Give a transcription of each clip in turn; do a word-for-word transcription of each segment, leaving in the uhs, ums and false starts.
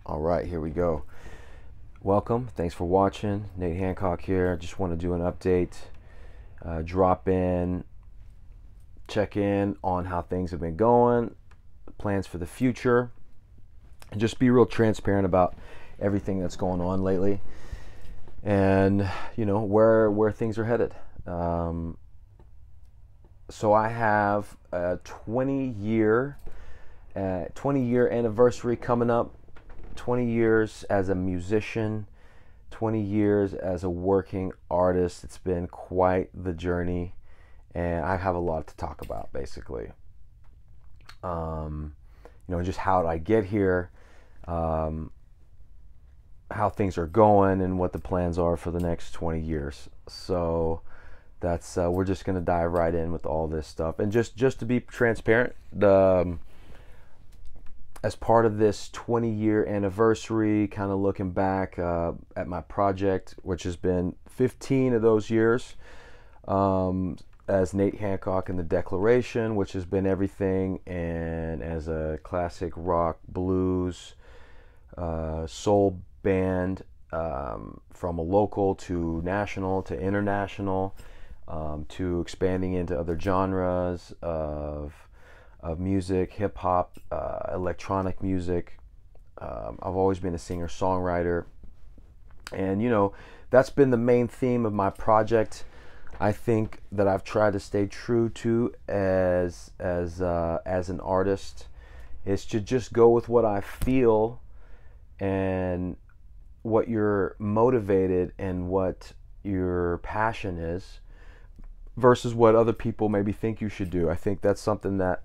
All right, here we go. Welcome. Thanks for watching. Nate Hancock here. Just want to do an update, uh, drop in, check in on how things have been going, plans for the future, and just be real transparent about everything that's going on lately, and you know where where things are headed. Um, so I have a twenty year uh, twenty year anniversary coming up. twenty years as a musician, twenty years as a working artist. It's been quite the journey, and I have a lot to talk about, basically. Um, you know, just how did I get here, um, how things are going, and what the plans are for the next twenty years. So that's uh, we're just gonna dive right in with all this stuff, and just just to be transparent, the um, as part of this twenty year anniversary, kind of looking back uh, at my project, which has been fifteen of those years, um, as Nate Hancock and the Declaration, which has been everything, and as a classic rock, blues, uh, soul band, um, from a local to national to international, um, to expanding into other genres of of music, hip hop, uh, electronic music. Um, I've always been a singer songwriter, and you know that's been the main theme of my project. I think that I've tried to stay true to as as uh, as an artist is to just go with what I feel and what you're motivated and what your passion is versus what other people maybe think you should do. I think that's something that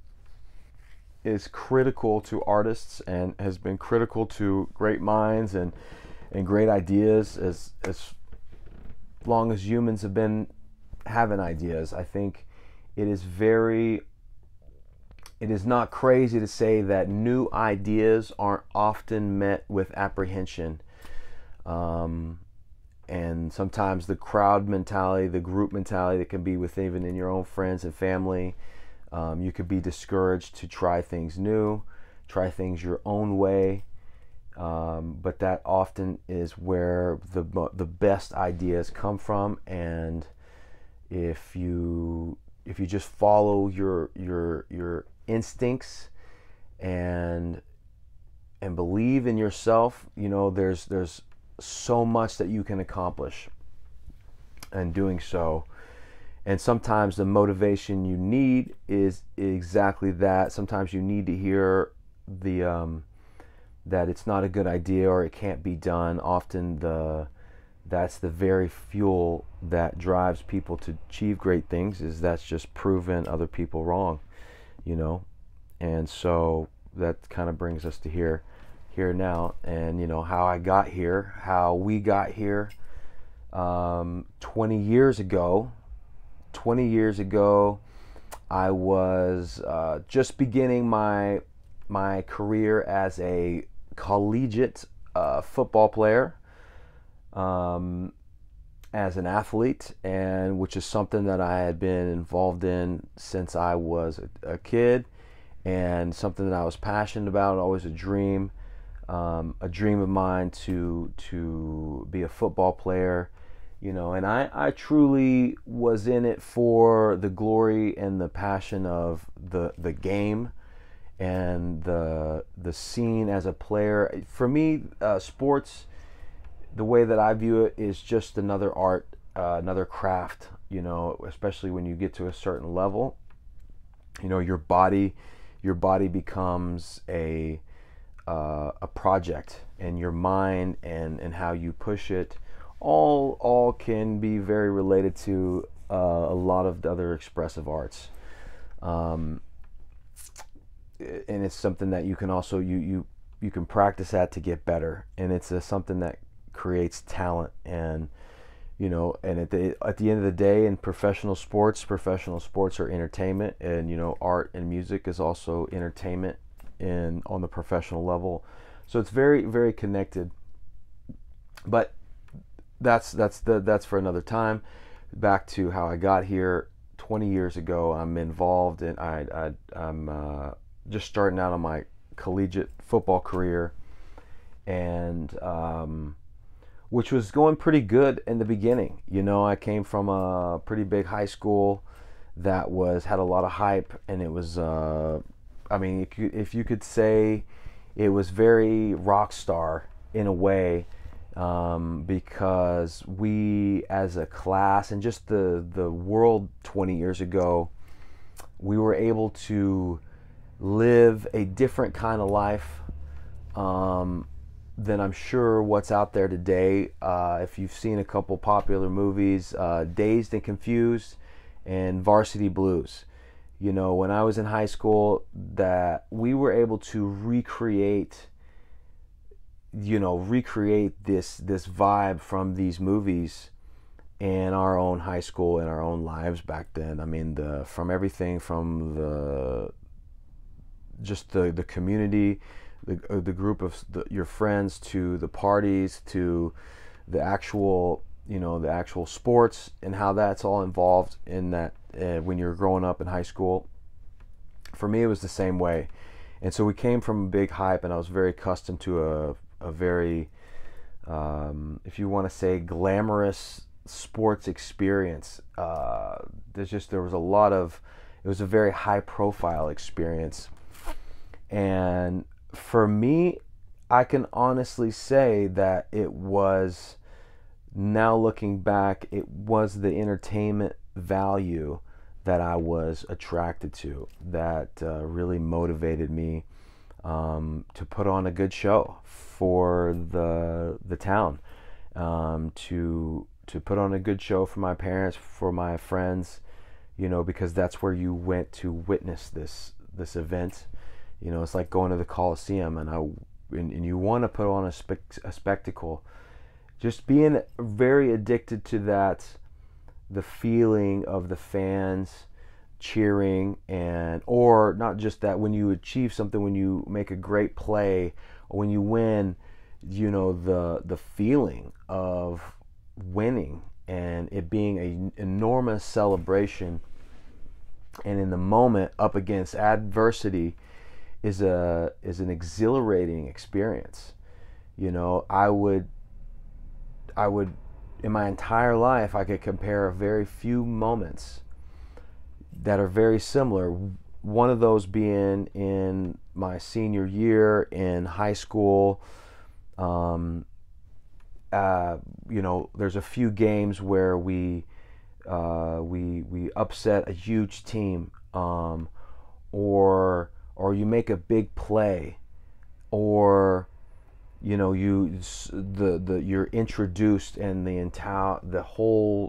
is critical to artists and has been critical to great minds and and great ideas as as long as humans have been having ideas. I think it is very it is not crazy to say that new ideas aren't often met with apprehension, um, and sometimes the crowd mentality, the group mentality that can be with even in your own friends and family. Um, you could be discouraged to try things new, try things your own way, um, but that often is where the the best ideas come from. And if you if you just follow your your your instincts and and believe in yourself, you know there's there's so much that you can accomplish in doing so. And sometimes the motivation you need is exactly that. Sometimes you need to hear the um, that it's not a good idea or it can't be done. Often the that's the very fuel that drives people to achieve great things. Is that's just proven other people wrong, you know. And so that kind of brings us to here, here now, and you know how I got here, how we got here, um, twenty years ago. twenty years ago, I was uh, just beginning my my career as a collegiate uh, football player, um, as an athlete, and which is something that I had been involved in since I was a, a kid, and something that I was passionate about, always a dream, um, a dream of mine to to be a football player. You know, and I, I truly was in it for the glory and the passion of the the game and the the scene as a player. For me, uh, sports, the way that I view it, is just another art, uh, another craft. You know, especially when you get to a certain level, you know, your body, your body becomes a uh, a project, and your mind and and how you push it. All all can be very related to uh, a lot of the other expressive arts, um, and it's something that you can also you you you can practice at to get better, and it's uh, something that creates talent. And you know, and at the at the end of the day, in professional sports, professional sports are entertainment, and you know, art and music is also entertainment, in on the professional level. So it's very very connected, but that's that's the that's for another time. Back to how I got here. twenty years ago, I'm involved, and I, I I'm uh, just starting out on my collegiate football career, and um, which was going pretty good in the beginning. You know, I came from a pretty big high school that was had a lot of hype, and it was, uh, I mean, if you, if you could say, it was very rock star in a way, um, because we as a class and just the the world twenty years ago, we were able to live a different kind of life, um, than I'm sure what's out there today. Uh, if you've seen a couple popular movies, uh, Dazed and Confused and Varsity Blues, you know, when I was in high school, that we were able to recreate, you know, recreate this this vibe from these movies in our own high school, in our own lives back then. I mean, the from everything from the just the the community, the uh, the group of the, your friends, to the parties, to the actual, you know, the actual sports, and how that's all involved in that, uh, when you're growing up in high school. For me, it was the same way, and so we came from a big hype, and I was very accustomed to a a very, um, if you want to say, glamorous sports experience. Uh, there's just there was a lot of, it was a very high profile experience, and for me, I can honestly say that it was, now looking back, it was the entertainment value that I was attracted to, that uh, really motivated me, um, to put on a good show for the the town, um, to to put on a good show for my parents, for my friends, you know, because that's where you went to witness this this event. You know, it's like going to the Coliseum, and I and, and you want to put on a, spe- a spectacle. Just being very addicted to that, the feeling of the fans cheering, and or not just that, when you achieve something, when you make a great play, or when you win, you know, the the feeling of winning and it being an enormous celebration, and in the moment up against adversity, is a is an exhilarating experience. You know, I would I would in my entire life, I could compare a very few moments that are very similar. One of those being in my senior year in high school. Um, uh, you know, there's a few games where we uh, we we upset a huge team, um, or or you make a big play, or you know, you the the you're introduced, and the entire the whole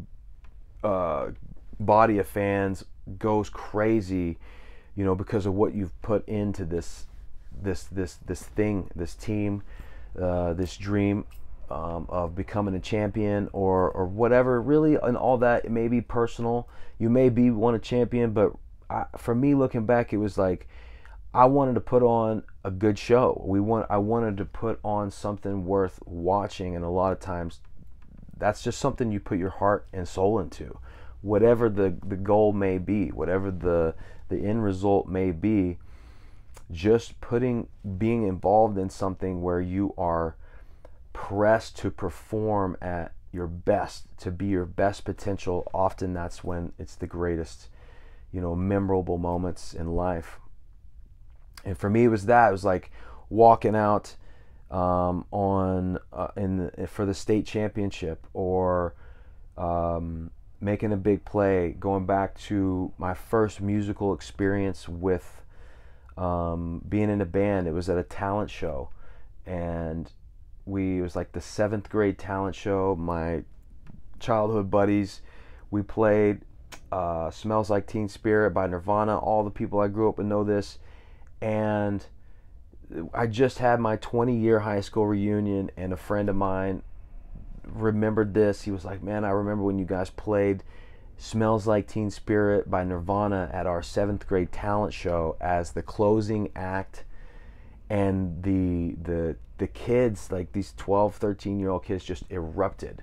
uh, body of fans goes crazy, you know, because of what you've put into this this this this thing, this team, uh, this dream, um, of becoming a champion, or or whatever. Really, and all that, it may be personal. You may be one a champion, but I, for me, looking back, it was like I wanted to put on a good show. We want I wanted to put on something worth watching, and a lot of times that's just something you put your heart and soul into. Whatever the, the goal may be, whatever the the end result may be, just putting being involved in something where you are pressed to perform at your best, to be your best potential, often that's when it's the greatest, you know, memorable moments in life. And for me, it was that. It was like walking out um, on uh, in the, for the state championship, or um, making a big play. Going back to my first musical experience with um, being in a band. It was at a talent show, and we it was like the seventh grade talent show. My childhood buddies, we played uh, "Smells Like Teen Spirit" by Nirvana. All the people I grew up with know this. And I just had my twenty year high school reunion, and a friend of mine remembered this. He was like, man, I remember when you guys played "Smells Like Teen Spirit" by Nirvana at our seventh grade talent show as the closing act. And the the the kids, like these twelve, thirteen year old kids, just erupted.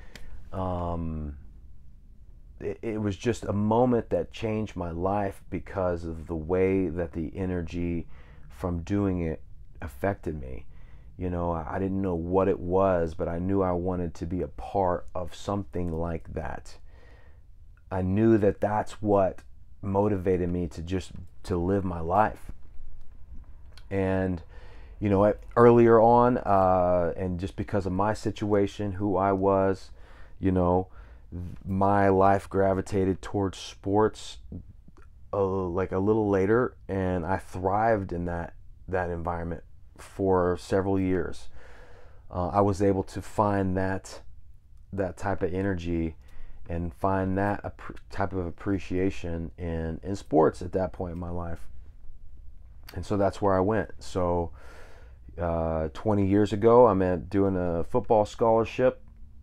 Um, it, it was just a moment that changed my life, because of the way that the energy from doing it affected me. You know, I didn't know what it was, but I knew I wanted to be a part of something like that. I knew that that's what motivated me to just to live my life. And you know, earlier on, uh, and just because of my situation, who I was, you know, my life gravitated towards sports uh, like a little later, and I thrived in that that environment for several years. Uh, I was able to find that that type of energy and find that ap- type of appreciation in in sports at that point in my life, and so that's where I went. So uh, twenty years ago, I'm at doing a football scholarship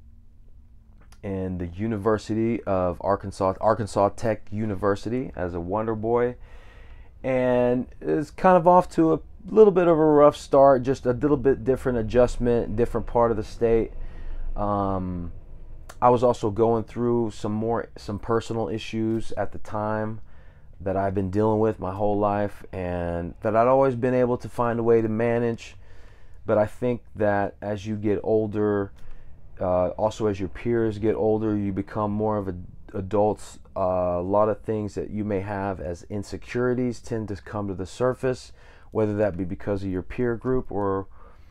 in the University of Arkansas, Arkansas Tech University, as a Wonder Boy, and it's kind of off to a little bit of a rough start, just a little bit different adjustment, different part of the state. Um, I was also going through some more some personal issues at the time that I've been dealing with my whole life, and that I'd always been able to find a way to manage. But I think that as you get older, uh, also as your peers get older, you become more of an adults. Uh, a lot of things that you may have as insecurities tend to come to the surface, whether that be because of your peer group or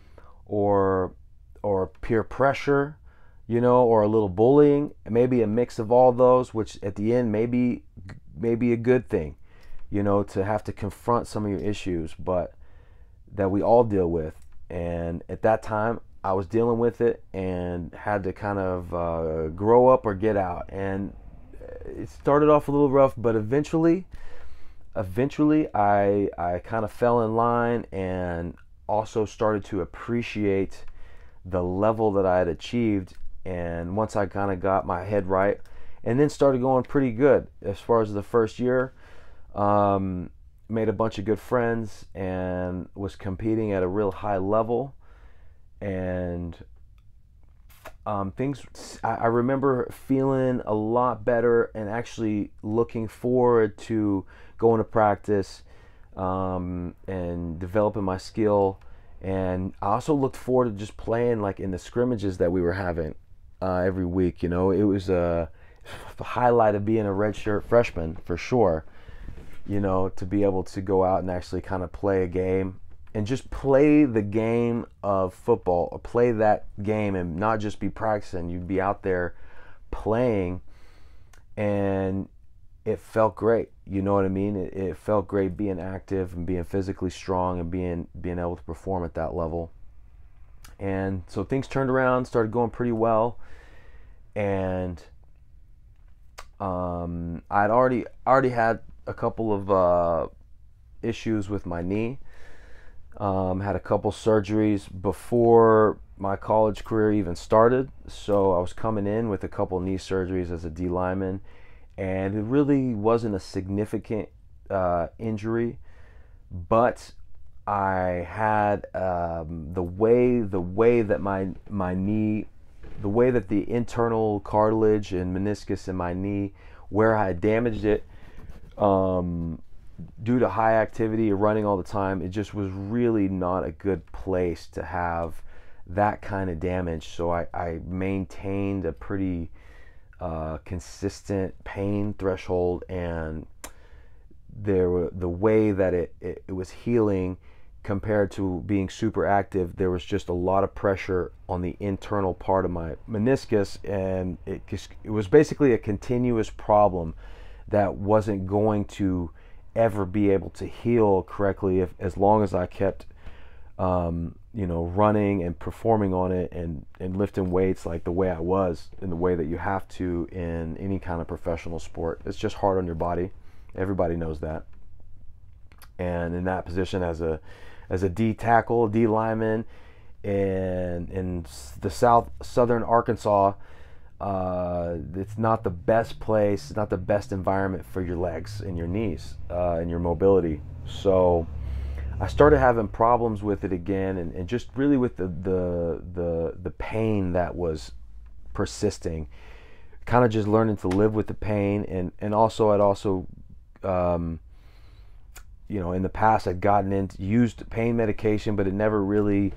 or or peer pressure, you know, or a little bullying, maybe a mix of all those, which at the end may be, may be a good thing, you know, to have to confront some of your issues, but that we all deal with. And at that time, I was dealing with it and had to kind of uh, grow up or get out. And it started off a little rough, but eventually, eventually I, I kind of fell in line and also started to appreciate the level that I had achieved. And once I kind of got my head right, and then started going pretty good as far as the first year, um, made a bunch of good friends and was competing at a real high level. And um, things, I, I remember feeling a lot better and actually looking forward to going to practice um, and developing my skill. And I also looked forward to just playing like in the scrimmages that we were having uh, every week. You know, it was a, a highlight of being a redshirt freshman for sure. You know, to be able to go out and actually kind of play a game and just play the game of football, or play that game and not just be practicing. You'd be out there playing, and it felt great. You know what I mean? It, it felt great being active and being physically strong and being being able to perform at that level. And so things turned around, started going pretty well, and um, I'd already already had a couple of uh, issues with my knee. Um, had a couple surgeries before my college career even started, so I was coming in with a couple knee surgeries as a D lineman, and it really wasn't a significant uh, injury, but I had um, the way the way that my my knee, the way that the internal cartilage and meniscus in my knee, where I had damaged it, um, due to high activity or running all the time, it just was really not a good place to have that kind of damage. So I, I maintained a pretty uh, consistent pain threshold, and there were, the way that it, it, it was healing compared to being super active, there was just a lot of pressure on the internal part of my meniscus, and it just, it was basically a continuous problem that wasn't going to ever be able to heal correctly if, as long as I kept um, you know, running and performing on it and, and lifting weights like the way I was, in the way that you have to in any kind of professional sport. It's just hard on your body. Everybody knows that. And in that position as a as a D tackle, D lineman in in the south southern Arkansas, Uh, it's not the best place, it's not the best environment for your legs and your knees uh, and your mobility. So I started having problems with it again, and, and just really with the, the the the pain that was persisting. Kind of just learning to live with the pain, and and also I'd also um, you know, in the past I'd gotten into used pain medication, but it never really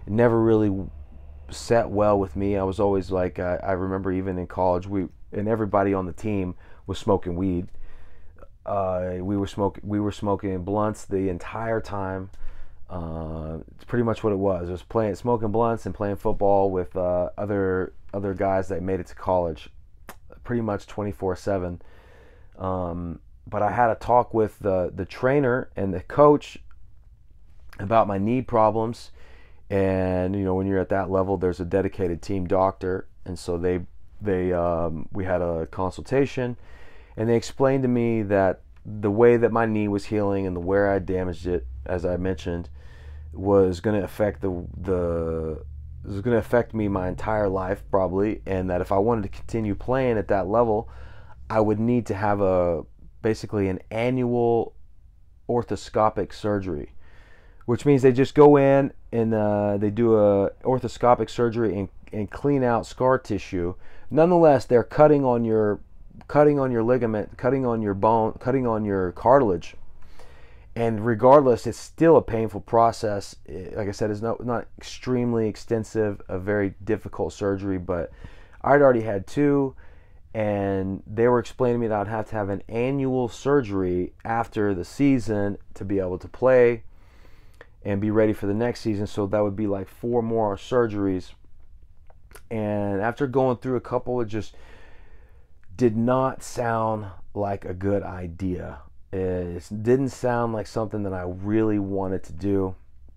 It never really set well with me. I was always like, uh, I remember even in college, we and everybody on the team was smoking weed. Uh, we were smoking, we were smoking blunts the entire time. Uh, it's pretty much what it was. It was playing, smoking blunts and playing football with uh, other other guys that made it to college, pretty much twenty-four seven. Um, but I had a talk with the the trainer and the coach about my knee problems. And you know, when you're at that level, there's a dedicated team doctor, and so they they um, we had a consultation, and they explained to me that the way that my knee was healing and the where I damaged it, as I mentioned, was going to affect the the was going to affect me my entire life probably, and that if I wanted to continue playing at that level, I would need to have a basically an annual orthoscopic surgery, which means they just go in and uh, they do a orthoscopic surgery and, and clean out scar tissue. Nonetheless, they're cutting on your cutting on your ligament, cutting on your bone, cutting on your cartilage. And regardless, it's still a painful process. Like I said, it's not, not extremely extensive, a very difficult surgery, but I'd already had two, and they were explaining to me that I'd have to have an annual surgery after the season to be able to play and be ready for the next season. So that would be like four more surgeries. And after going through a couple, it just did not sound like a good idea. It didn't sound like something that I really wanted to do,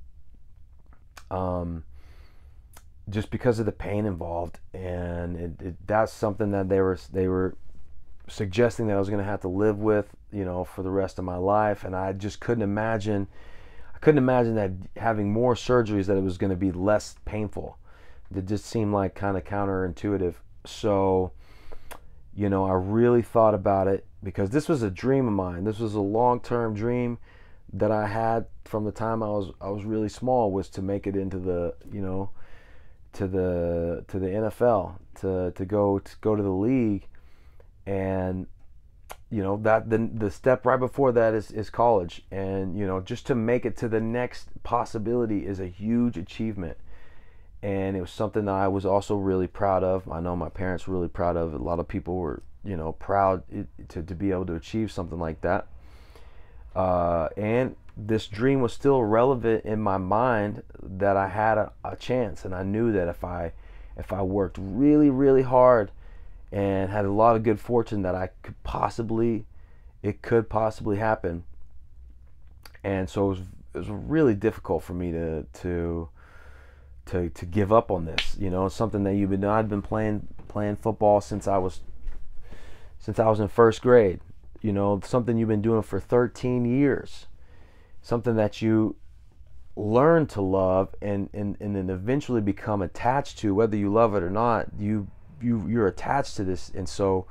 um, just because of the pain involved. And it, it, that's something that they were they were suggesting that I was going to have to live with, you know, for the rest of my life. And I just couldn't imagine. I couldn't imagine that having more surgeries, that it was going to be less painful. It just seemed like kind of counterintuitive. So, you know, I really thought about it, because this was a dream of mine. This was a long-term dream that I had from the time I was I was really small, was to make it into the, you know, to the to the N F L, to to go to go to the league. And you know, that the the step right before that is is college. And you know, just to make it to the next possibility is a huge achievement. And it was something that I was also really proud of. I know my parents were really proud of. A lot of people were, you know, proud to, to be able to achieve something like that. Uh, and this dream was still relevant in my mind, that I had a, a chance. And I knew that if I, if I worked really, really hard and had a lot of good fortune, that I could possibly, it could possibly happen. And so it was, it was really difficult for me to, to, to to give up on this. You know, something that you've been, I'd been playing playing football since I was since I was in first grade. You know, something you've been doing for thirteen years, something that you learn to love and and, and then eventually become attached to, whether you love it or not. You you you're attached to this. And so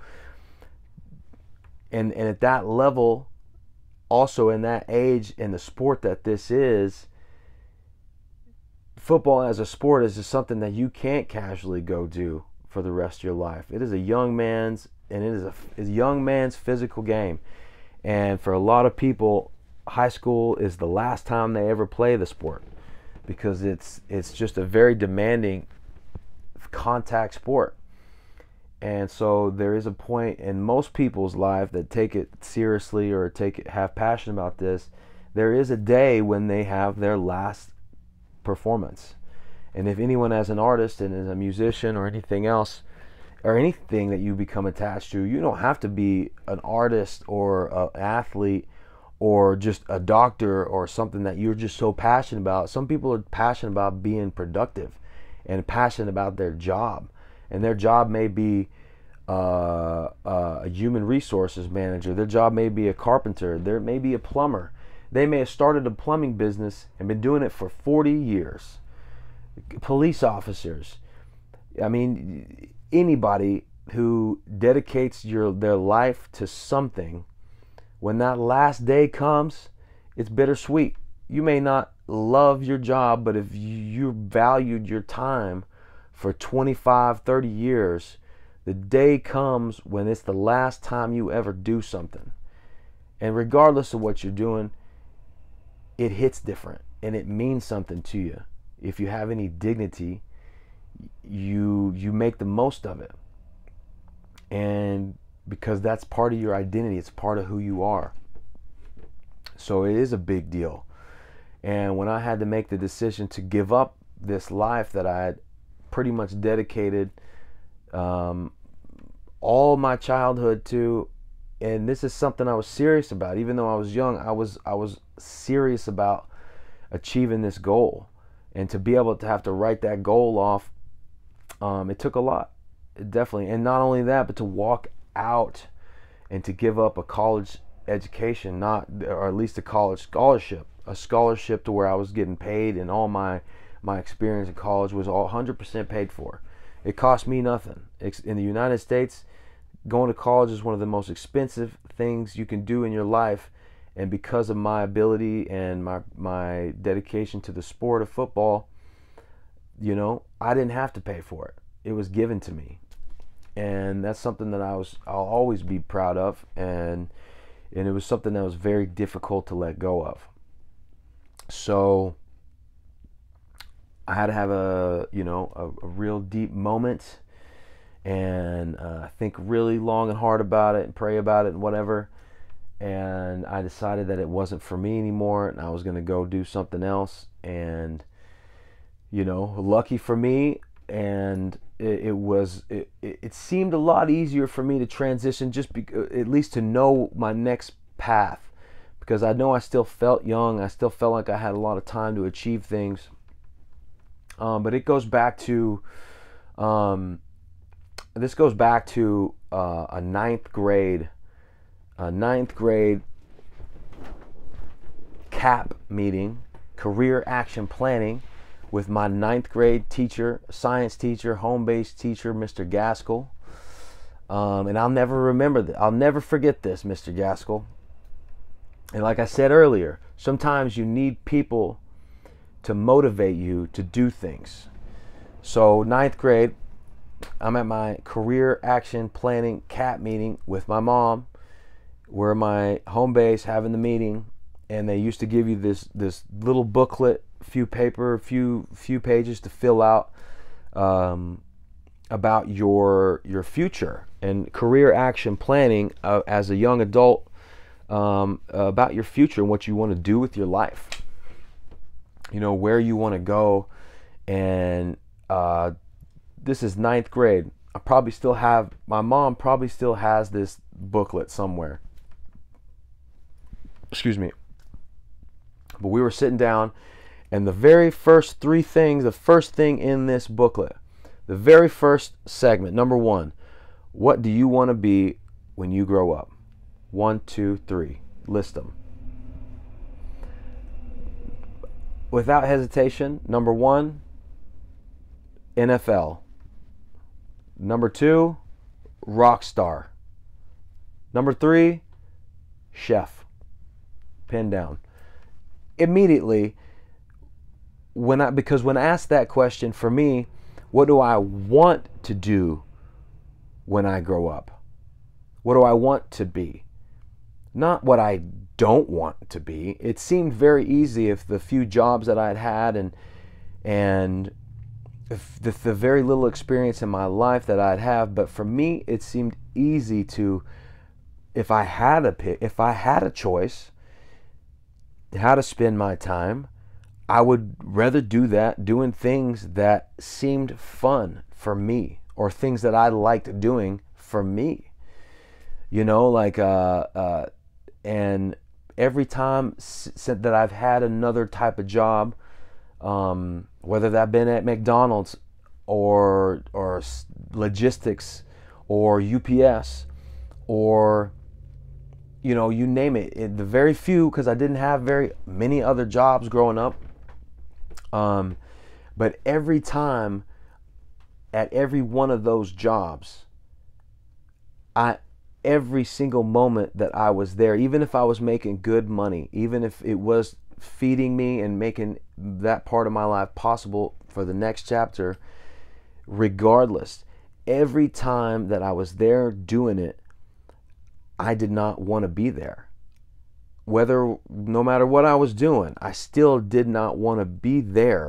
and and at that level, also in that age, in the sport that this is, football as a sport is just something that you can't casually go do for the rest of your life. It is a young man's, and it is a, is a young man's physical game. And for a lot of people, high school is the last time they ever play the sport, because it's it's just a very demanding contact sport. And so there is a point in most people's life that take it seriously or take it, have passion about this. There is a day when they have their last performance. And if anyone, as an artist and as a musician or anything else, or anything that you become attached to, you don't have to be an artist or an athlete or just a doctor or something that you're just so passionate about. Some people are passionate about being productive and passionate about their job. And their job may be uh, uh, a human resources manager. Their job may be a carpenter. There may be a plumber. They may have started a plumbing business and been doing it for forty years. Police officers. I mean, anybody who dedicates your their life to something, when that last day comes, it's bittersweet. You may not love your job, but if you valued your time for twenty-five, thirty years, the day comes when it's the last time you ever do something. And regardless of what you're doing, it hits different and it means something to you. if you have any dignity, you you make the most of it. And because that's part of your identity, it's part of who you are. So it is a big deal. And when I had to make the decision to give up this life that I had pretty much dedicated um, all my childhood to, and this is something I was serious about. Even though I was young, I was I was serious about achieving this goal. And to be able to have to write that goal off, um, it took a lot. It definitely. And not only that, but to walk out and to give up a college education, not, or at least a college scholarship, a scholarship to where I was getting paid, and all my my experience in college was all one hundred percent paid for. It cost me nothing. In the United States, going to college is one of the most expensive things you can do in your life, and because of my ability and my my dedication to the sport of football, you know, I didn't have to pay for it. It was given to me. And that's something that I was I'll always be proud of, and and it was something that was very difficult to let go of. So I had to have a, you know, a, a real deep moment, and uh, think really long and hard about it and pray about it and whatever. And I decided that it wasn't for me anymore, and I was going to go do something else. And, you know, lucky for me, and it, it was, it, it seemed a lot easier for me to transition, just be, at least to know my next path, because I know I still felt young. I still felt like I had a lot of time to achieve things. Um, but it goes back to, um, this goes back to uh, a ninth grade, a ninth grade C A P meeting, career action planning, with my ninth grade teacher, science teacher, home-based teacher, Mister Gaskell. Um, and I'll never remember that. I'll never forget this, Mister Gaskell. And like I said earlier, sometimes you need people to motivate you to do things. So ninth grade, I'm at my career action planning C A P meeting with my mom. We're at my home base having the meeting, and they used to give you this this little booklet, few paper, few few pages to fill out um, about your your future and career action planning uh, as a young adult, um, about your future and what you want to do with your life. You know, where you want to go. And uh, this is ninth grade. I probably still have, my mom probably still has this booklet somewhere. Excuse me. But we were sitting down, and the very first three things, the first thing in this booklet, the very first segment, number one, what do you want to be when you grow up? One, two, three. List them. Without hesitation, number one, N F L. Number two, rock star. Number three, chef. Pen down. Immediately, when I because when asked that question, for me, what do I want to do when I grow up? What do I want to be? Not what I don't want to be. It seemed very easy if the few jobs that I'd had and and if the, the very little experience in my life that I'd have, but for me it seemed easy to, if I had a pick, if I had a choice how to spend my time, I would rather do that doing things that seemed fun for me, or things that I liked doing for me. You know, like uh uh and every time that I've had another type of job, um, whether that been at McDonald's or or logistics or U P S or, you know, you name it, it the very few, because I didn't have very many other jobs growing up. Um, but every time, at every one of those jobs, I every single moment that I was there, even if I was making good money, even if it was feeding me and making that part of my life possible for the next chapter, regardless, every time that I was there doing it, I did not want to be there. Whether, no matter what I was doing, I still did not want to be there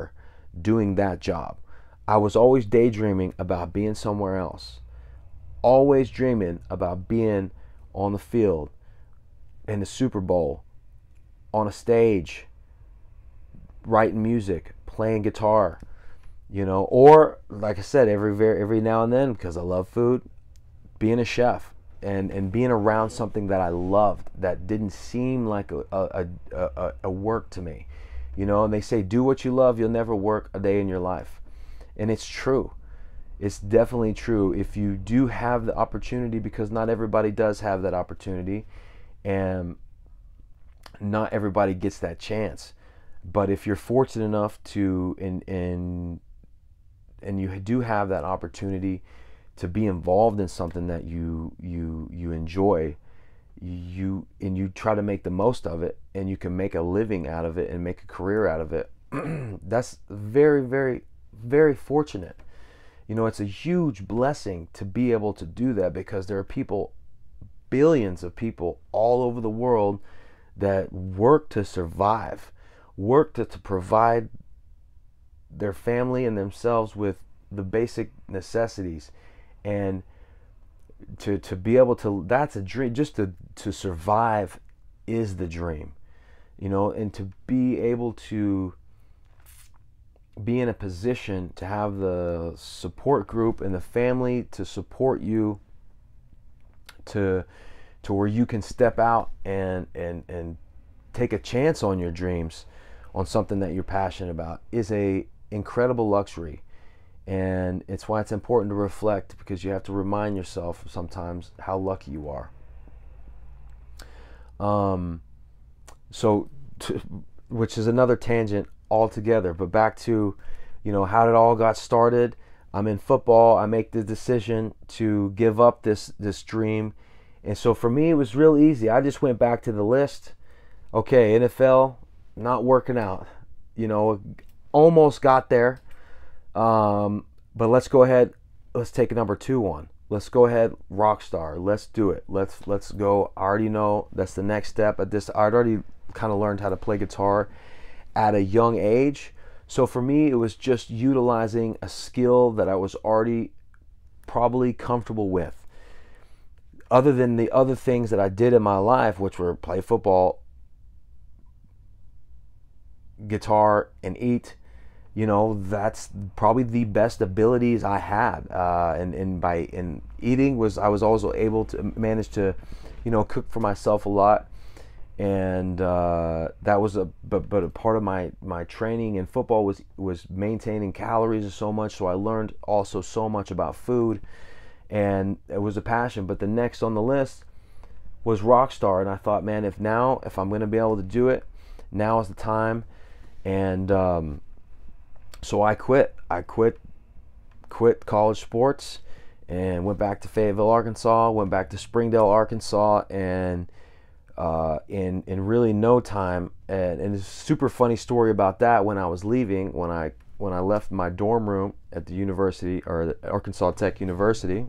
doing that job. I was always daydreaming about being somewhere else, always dreaming about being on the field, in the Super Bowl, on a stage, writing music, playing guitar, you know, or like I said, every very every now and then, because I love food, being a chef and and being around something that I loved, that didn't seem like a a, a, a, a work to me, you know. And they say, do what you love, you'll never work a day in your life. And it's true. It's definitely true. If you do have the opportunity, because not everybody does have that opportunity, and not everybody gets that chance. But if you're fortunate enough to, and and and you do have that opportunity to be involved in something that you you you enjoy, you and you try to make the most of it, and you can make a living out of it and make a career out of it, that's very, very, very fortunate. You know, it's a huge blessing to be able to do that, because there are people, billions of people all over the world, that work to survive, work to, to provide their family and themselves with the basic necessities. And to to be able to, that's a dream. Just to, to survive is the dream, you know. And to be able to be in a position to have the support group and the family to support you, to to where you can step out and and and take a chance on your dreams, on something that you're passionate about, is a incredible luxury. And it's why it's important to reflect, because you have to remind yourself sometimes how lucky you are. Um, so, to, which is another tangent altogether, but back to, you know, how it all got started. I'm in football. I make the decision to give up this this dream. And so for me, it was real easy. I just went back to the list. Okay, N F L, not working out. You know, almost got there. Um, but let's go ahead. Let's take a number two one. Let's go ahead, rock star. Let's do it. Let's let's go. I already know that's the next step. At this, I'd already kind of learned how to play guitar at a young age. So for me, it was just utilizing a skill that I was already probably comfortable with. Other than the other things that I did in my life, which were play football, guitar, and eat, you know, that's probably the best abilities I had. Uh, and, and by in eating was, I was also able to manage to, you know, cook for myself a lot. And uh, that was a, but, but a part of my, my training in football was, was maintaining calories so much. So I learned also so much about food, and it was a passion. But the next on the list was Rockstar. And I thought, man, if now, if I'm going to be able to do it, now is the time. And, um, So I quit. I quit quit college sports and went back to Fayetteville, Arkansas, went back to Springdale, Arkansas, and uh, in in really no time, and, and it's a super funny story about that. When I was leaving, when I when I left my dorm room at the university, or the Arkansas Tech University,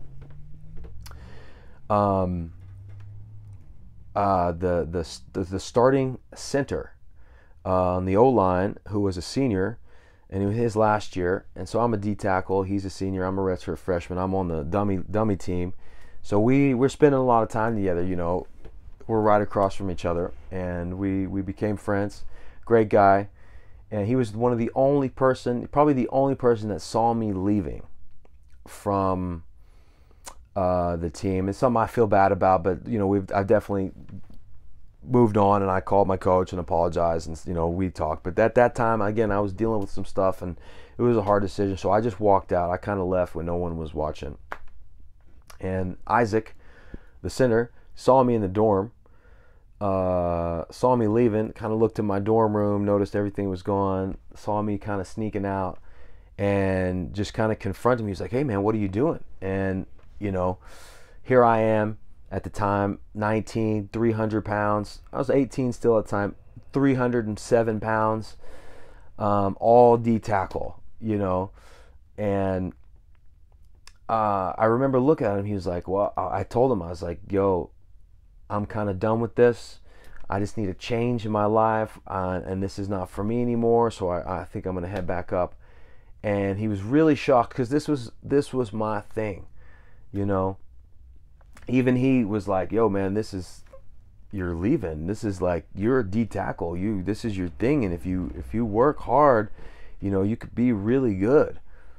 um, uh, the, the the the starting center uh, on the O-line, who was a senior, and it was his last year, and so I'm a D tackle. He's a senior. I'm a redshirt freshman. I'm on the dummy dummy team, so we we're spending a lot of time together. You know, we're right across from each other, and we we became friends. Great guy, and he was one of the only person, probably the only person that saw me leaving from uh, the team. It's something I feel bad about, but you know, we've I definitely moved on, and I called my coach and apologized, and you know, we talked. But at that time, again, I was dealing with some stuff, and it was a hard decision, so I just walked out. I kind of left when no one was watching. And Isaac, the center, saw me in the dorm, uh, saw me leaving, kind of looked in my dorm room, noticed everything was gone, saw me kind of sneaking out, and just kind of confronted me. He's like, "Hey man, what are you doing?" And you know, here I am. At the time, nineteen, three hundred pounds. I was eighteen still at the time, three hundred seven pounds, um, all D tackle, you know. And uh, I remember looking at him. He was like, well, I told him, I was like, yo, I'm kind of done with this. I just need a change in my life, uh, and this is not for me anymore. So I, I think I'm going to head back up And he was really shocked because this was this was my thing, you know. Even he was like, "Yo, man, this is you're leaving. This is like you're a D tackle. You this is your thing, and if you if you work hard, you know, you could be really good."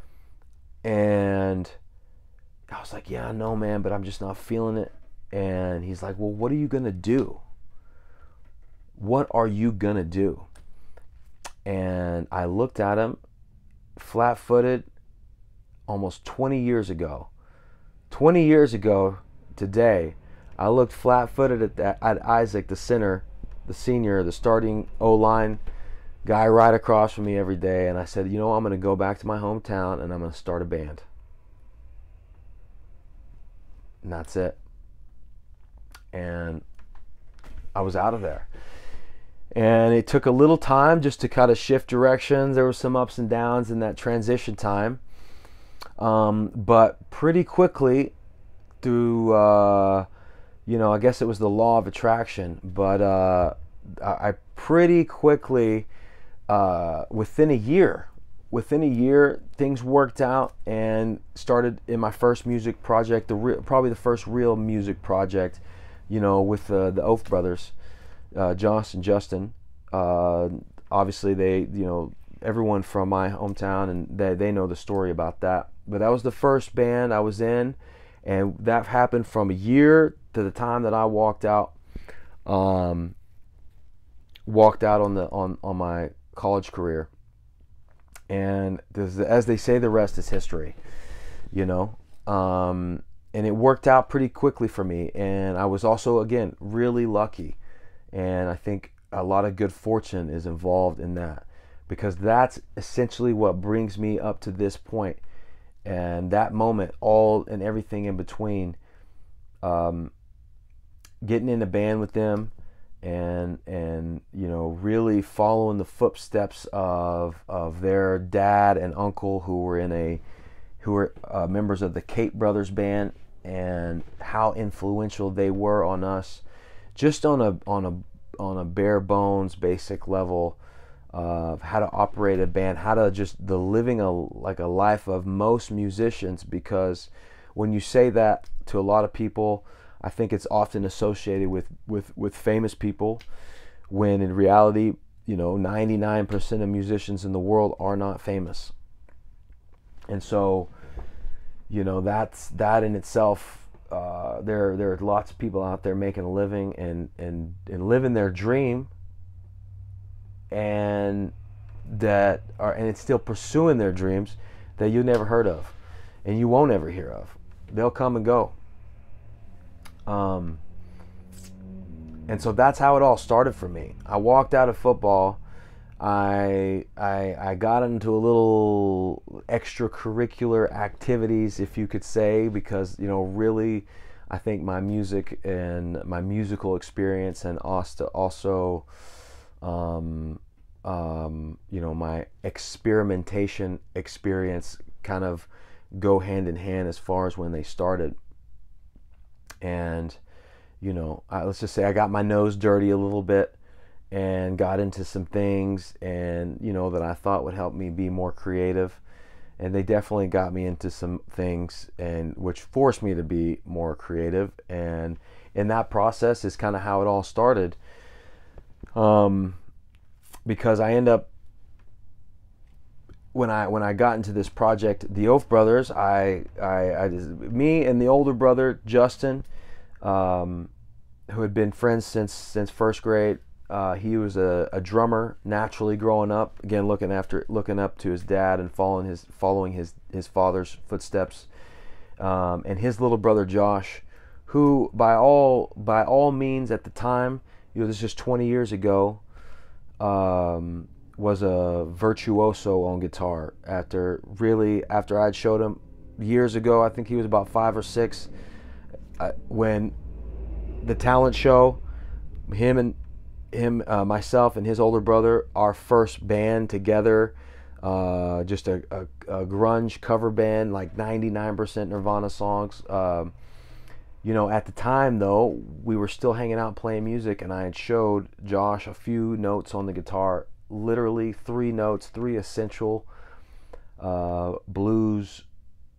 And I was like, "Yeah, I know, man, but I'm just not feeling it." And he's like, "Well, what are you gonna do? What are you gonna do?" And I looked at him, flat-footed, almost twenty years ago. twenty years ago today, I looked flat-footed at that at Isaac, the center, the senior, the starting O-line guy right across from me every day, and I said, "You know, I'm going to go back to my hometown and I'm going to start a band." And that's it. And I was out of there. And it took a little time just to kind of shift directions. There were some ups and downs in that transition time. Um, but pretty quickly through, uh, you know, I guess it was the law of attraction, but uh, I pretty quickly, uh, within a year, within a year, things worked out and started in my first music project, the re- probably the first real music project, you know, with uh, the Oath Brothers. Uh, Josh and Justin, uh, obviously they, you know, everyone from my hometown, and they, they know the story about that. But that was the first band I was in, and that happened from a year to the time that I walked out, um, walked out on the on, on my college career. And as they say, the rest is history, you know. Um, and it worked out pretty quickly for me, and I was also, again, really lucky. And I think a lot of good fortune is involved in that, because that's essentially what brings me up to this point. And that moment, all and everything in between, um, getting in a band with them, and and you know, really following the footsteps of of their dad and uncle, who were in a who were uh, members of the Cape Brothers band, and how influential they were on us. Just on a on a on a bare bones basic level of how to operate a band, how to just the living a like a life of most musicians. Because when you say that to a lot of people, I think it's often associated with with with famous people, when in reality, you know, ninety-nine percent of musicians in the world are not famous. And so, you know, that's that in itself. Uh, there, there are lots of people out there making a living and, and, and living their dream, and that are and it's still pursuing their dreams that you never heard of, and you won't ever hear of. They'll come and go. Um, and so that's how it all started for me. I walked out of football. I, I I got into a little extracurricular activities, if you could say, because, you know, really, I think my music and my musical experience, and also, also um, um, you know, my experimentation experience kind of go hand in hand as far as when they started. And, you know, I, let's just say I got my nose dirty a little bit, and got into some things, and you know, that I thought would help me be more creative, and they definitely got me into some things, and which forced me to be more creative. And in that process is kind of how it all started, um, because I end up when I when I got into this project, the Oath Brothers, I I, I just, me and the older brother Justin, um, who had been friends since since first grade. Uh, he was a, a drummer naturally growing up. Again, looking after, looking up to his dad and following his following his his father's footsteps. Um, and his little brother Josh, who by all by all means at the time, you know, this is just twenty years ago, um, was a virtuoso on guitar. After really after I'd showed him years ago, I think he was about five or six, uh, when the talent show, him and him, uh, myself and his older brother, our first band together, uh, just a, a, a grunge cover band, like ninety-nine percent Nirvana songs. Um, you know, at the time though, we were still hanging out playing music, and I had showed Josh a few notes on the guitar, literally three notes, three essential uh,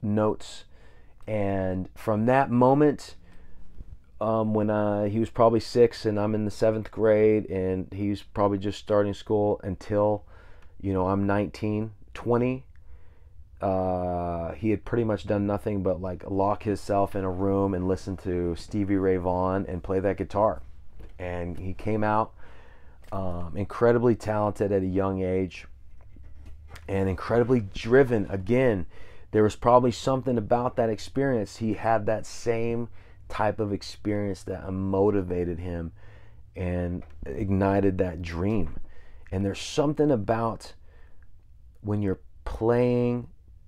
notes. And from that moment, um, when uh, he was probably six and I'm in the seventh grade, and he's probably just starting school, until, you know, I'm nineteen, twenty, uh, he had pretty much done nothing but like lock himself in a room and listen to Stevie Ray Vaughan and play that guitar. And he came out um, incredibly talented at a young age, and incredibly driven. Again, there was probably something about that experience. He had that same type of experience that motivated him and ignited that dream. And there's something about when you're playing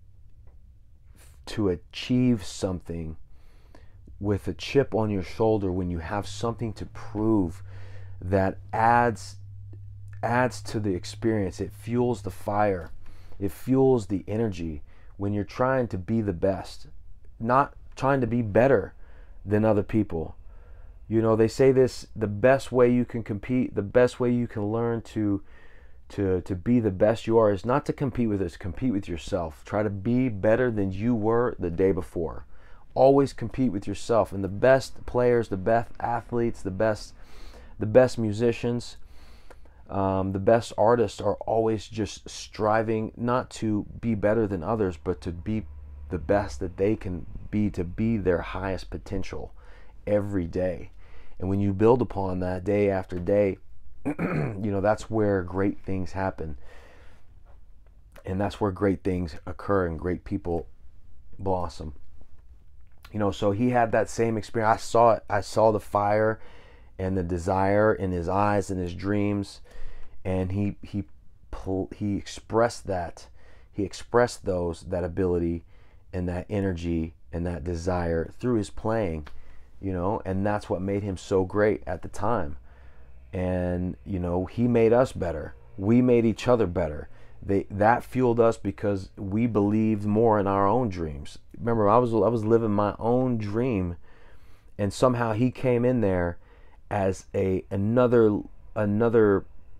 to achieve something with a chip on your shoulder, when you have something to prove, that adds adds to the experience. It fuels the fire. It fuels the energy when you're trying to be the best, not trying to be better than other people. You know, they say this, the best way you can compete, the best way you can learn to to to be the best you are is not to compete with others, compete with yourself. Try to be better than you were the day before. Always compete with yourself. And the best players, the best athletes, the best the best musicians, um, the best artists are always just striving not to be better than others, but to be the best that they can be, to be their highest potential every day. And when you build upon that day after day, you know, that's where great things happen. And that's where great things occur and great people blossom. You know, so he had that same experience. I saw it. I saw the fire and the desire in his eyes and his dreams, and he he he expressed that. He expressed those that ability and that energy and that desire through his playing, you know, and that's what made him so great at the time. And, you know, he made us better. We made each other better. They, that fueled us because we believed more in our own dreams. Remember, I was I was living my own dream, and somehow he came in there as a another another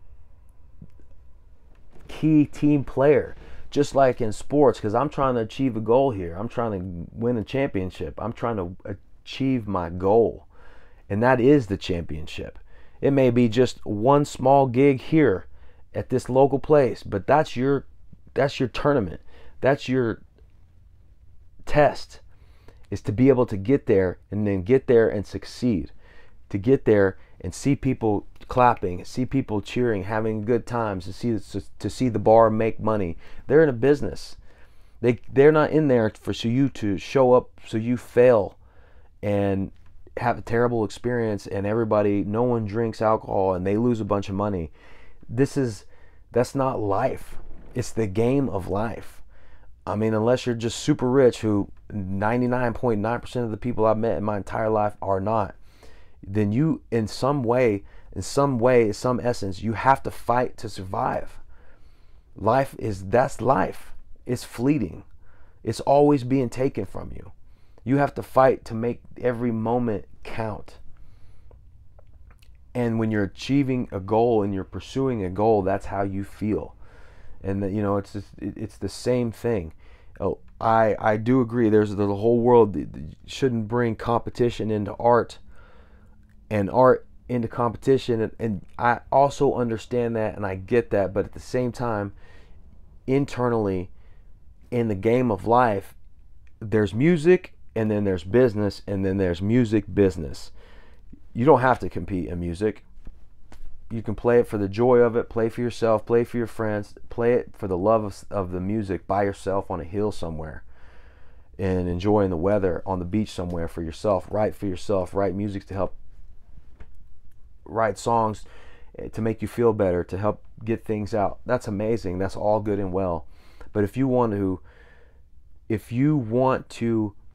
key team player, just like in sports, because I'm trying to achieve a goal here. I'm trying to win a championship. I'm trying to achieve my goal, and that is the championship. It may be just one small gig here at this local place, but that's your that's your tournament. That's your test, is to be able to get there and then get there and succeed. To get there and see people clapping, see people cheering, having good times, to see to see the bar make money. They're in a business. They they're not in there for so you to show up so you fail and have a terrible experience and everybody, no one drinks alcohol and they lose a bunch of money. This is that's not life. It's the game of life. I mean, unless you're just super rich, who ninety-nine point nine percent of the people I've met in my entire life are not, then you, in some way, in some way, in some essence, you have to fight to survive. Life is, that's life. It's fleeting. It's always being taken from you. You have to fight to make every moment count. And when you're achieving a goal and you're pursuing a goal, that's how you feel. And the, you know, it's just, it, it's the same thing. Oh, I I do agree. There's the whole world shouldn't bring competition into art, and art into competition. And, and I also understand that, and I get that. But at the same time, internally, in the game of life, there's music, and then there's business, and then there's music business. You don't have to compete in music. You can play it for the joy of it, play for yourself, play for your friends, play it for the love of, of the music by yourself on a hill somewhere and enjoying the weather on the beach somewhere for yourself. Write for yourself, write music to help, write songs to make you feel better, to help get things out. That's amazing. That's all good and well. But if you want to, if you want to